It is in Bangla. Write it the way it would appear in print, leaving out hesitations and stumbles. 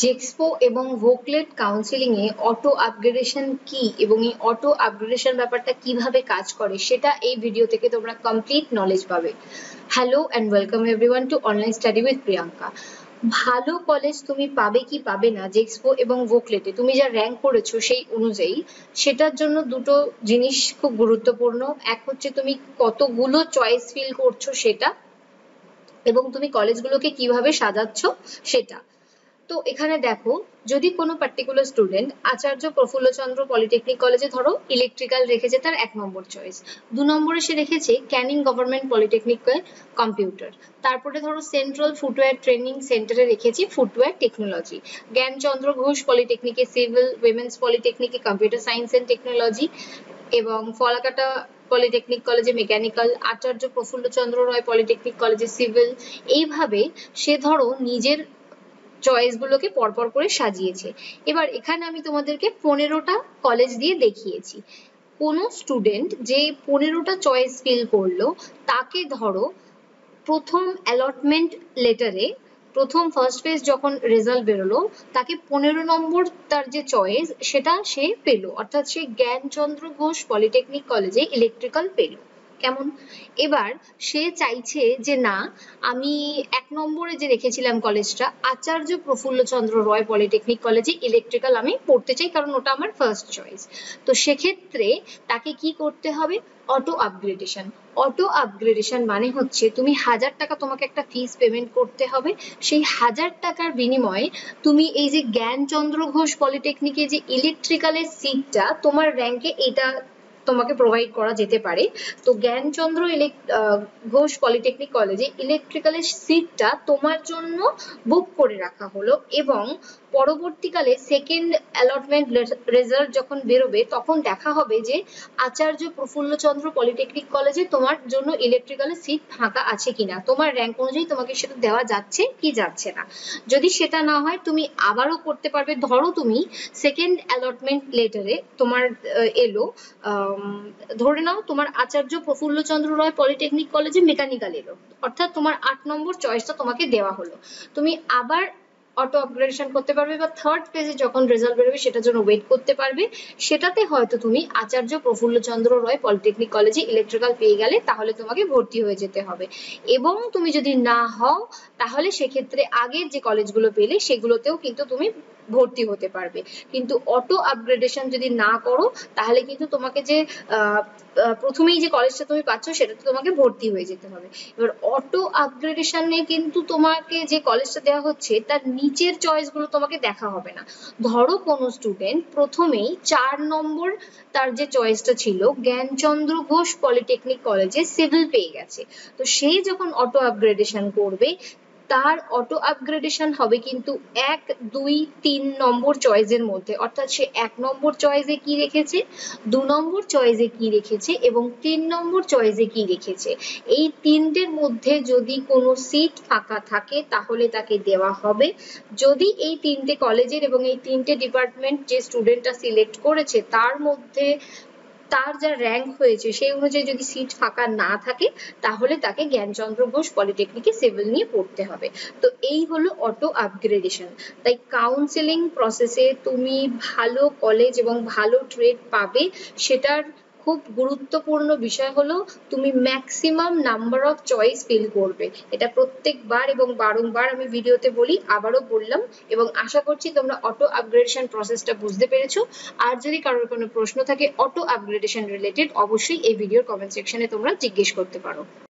জেক্সপো এবং ভোকলেট কাউন্সিলিং এ অটো আপগ্রেডেশন কি এবং এই অটো আপগ্রেডেশন ব্যাপারটা কিভাবে কাজ করে সেটা এই ভিডিও থেকে তোমরা কমপ্লিট নলেজ পাবে। Hello and welcome everyone to online study with Priyanka. ভালো কলেজ তুমি পাবে কি পাবে না জেক্সপো এবং ভোকলেটে তুমি যা র্যাঙ্ক করেছো সেই অনুযায়ী, সেটার জন্য দুটো জিনিস খুব গুরুত্বপূর্ণ। এক হচ্ছে তুমি কতগুলো চয়েস ফিল করছো সেটা, এবং তুমি কলেজগুলোকে কিভাবে সাজাচ্ছ সেটা। তো এখানে দেখো, যদি কোনো particular student Acharya Prafulla Chandra polytechnic কলেজে ধরো ইলেকট্রিক্যাল রেখেছে তার 1 নম্বর চয়েস, 2 নম্বরে সে রেখেছে ক্যানিং গভর্নমেন্ট পলিটেকনিকে কম্পিউটার, তারপরে ধরো সেন্ট্রাল ফুটওয়্যার ট্রেনিং সেন্টারে রেখেছি ফুটওয়্যার টেকনোলজি, জ্ঞানচন্দ্র ঘোষ পলিটেকনিকে সিভিল, উইমেন্স পলিটেকনিকে কম্পিউটার সায়েন্স এন্ড টেকনোলজি, এবং ফলাকাটা পলিটেকনিক কলেজে মেকানিক্যাল, আচার্য প্রফুল্লচন্দ্র রয় পলিটেকনিক কলেজে সিভিল। এইভাবে সে ধরো নিজের চয়েস গুলোকে পরপর করে সাজিয়েছে। এবার এখানে আমি তোমাদেরকে 15টা কলেজ দিয়ে দেখিয়েছি। কোনো স্টুডেন্ট যে 15টা চয়েস ফিল করলো তাকে ধরো প্রথম অ্যালটমেন্ট লেটারে, প্রথম ফার্স্ট ফেজ যখন রেজাল্ট বেরোলো, তাকে 15 নম্বর তার যে চয়েস সেটা সে পেলো, অর্থাৎ সে জ্ঞানচন্দ্র ঘোষ পলিটেকনিক কলেজে ইলেকট্রিক্যাল পেলো। কেমন? এবার সে চাইছে যে না, আমি 1 নম্বরে যে রেখেছিলাম কলেজটা আচার্য প্রফুল্লচন্দ্র রয় পলিটেকনিক কলেজে ইলেকট্রিক্যাল আমি পড়তে চাই, কারণ ওটা আমার ফার্স্ট চয়েস। তো সেক্ষেত্রে তাকে কি করতে হবে? Auto upgradation. অটো আপগ্রেডেশন মানে হচ্ছে তুমি 1000 টাকা তোমাকে একটা ফিস পেমেন্ট করতে হবে, সেই 1000 টাকার বিনিময়ে তুমি এই যে জ্ঞানচন্দ্র ঘোষ পলিটেকনিকে যে ইলেকট্রিক্যালের সিটটা তোমার র্যাঙ্কে, এটা তোমাকে প্রোভাইড করা যেতে পারে। তো জ্ঞানচন্দ্র ঘোষ পলিটেকনিক কলেজে ইলেকট্রিক্যালের সিটটা তোমার জন্য বুক করে রাখা হলো, এবং পরবর্তীকালে সেকেন্ড অ্যালটমেন্ট রেজাল্ট যখন বেরোবে তখন দেখা হবে যে আচার্য প্রফুল্লচন্দ্র পলিটেকনিক কলেজে তোমার জন্য ইলেকট্রিক্যালের সিট ফাঁকা আছে কিনা, তোমার র্যাঙ্ক অনুযায়ী তোমাকে সেটা দেওয়া যাচ্ছে কি যাচ্ছে না। যদি সেটা না হয় তুমি আবারও করতে পারবে। ধরো তুমি সেকেন্ড অ্যালটমেন্ট লেটারে তোমার এলো, ধরে নাও তোমার আচার্য প্রফুল্লচন্দ্র রয় পলিটেকনিক কলেজে মেকানিক্যাল এলো, অর্থাৎ তোমার 8 নম্বর চয়েসটা তোমাকে দেওয়া হলো। তুমি আবার অটো আপগ্রেডেশন করতে পারবে, বা থার্ড ফেজে যখন রেজাল্ট বেরোবে সেটার জন্য ওয়েট করতে পারবে। সেটাতে হয়তো তুমি আচার্য প্রফুল্লচন্দ্র রয় পলিটেকনিক কলেজে ইলেকট্রিক্যাল পেয়ে গেলে, তাহলে তোমাকে ভর্তি হয়ে যেতে হবে। এবং তুমি যদি না হও তাহলে সেক্ষেত্রে আগের যে কলেজগুলো পেলে সেগুলোতেও কিন্তু তুমি ভর্তি হতে পারবে। কিন্তু অটো আপগ্রেডেশন যদি না করো তাহলে কিন্তু তোমাকে যে প্রথমেই যে কলেজটা তুমি পাচ্ছ সেটাতে তোমাকে ভর্তি হয়ে যেতে হবে। এবার অটো আপগ্রেডেশনে কিন্তু তোমাকে যে কলেজটা দেওয়া হচ্ছে তার নিচের চয়েস গুলো তোমাকে দেখা হবে না। ধরো কোনো স্টুডেন্ট প্রথমেই 4 নম্বর তার যে চয়েসটা ছিল জ্ঞানচন্দ্র ঘোষ পলিটেকনিক কলেজে সিভিল পেয়ে গেছে, তো সে যখন অটো আপগ্রেডেশন করবে তার অটো আপগ্রেডেশন হবে কিন্তু 1, 2, 3 নম্বর চয়েসের মধ্যে, অর্থাৎ সে 1 নম্বর চয়েসে কি রেখেছে, 2 নম্বর চয়েসে কি রেখেছে এবং 3 নম্বর চয়েসে কি রেখেছে, এই তিনটের মধ্যে যদি কোনো সিট ফাঁকা থাকে তাহলে তাকে দেওয়া হবে। যদি এই 3টে কলেজের এবং এই 3টে ডিপার্টমেন্ট যে স্টুডেন্টটা সিলেক্ট করেছে তার মধ্যে তার যা র্যাঙ্ক হয়েছে সেই অনুযায়ী যদি সিট ফাঁকা না থাকে তাহলে তাকে জ্ঞানচন্দ্র ঘোষ পলিটেকনিকে সিভিল নিয়ে পড়তে হবে। তো এই হলো অটো আপগ্রেডেশন। তাই কাউন্সেলিং প্রসেসে তুমি ভালো কলেজ এবং ভালো ট্রেড পাবে, সেটার খুব গুরুত্বপূর্ণ বিষয় হলো তুমি maximum number of choice fill করবে। এটা প্রত্যেকবার এবং বারংবার আমি ভিডিওতে বলি, আবারও বললাম, এবং আশা করছি তোমরা অটো আপগ্রেডেশন প্রসেসটা বুঝতে পেরেছো। আর যদি কারোর কোনো প্রশ্ন থাকে অটো আপগ্রেডেশন রিলেটেড, অবশ্যই এই ভিডিওর কমেন্ট সেকশনে তোমরা জিজ্ঞেস করতে পারো।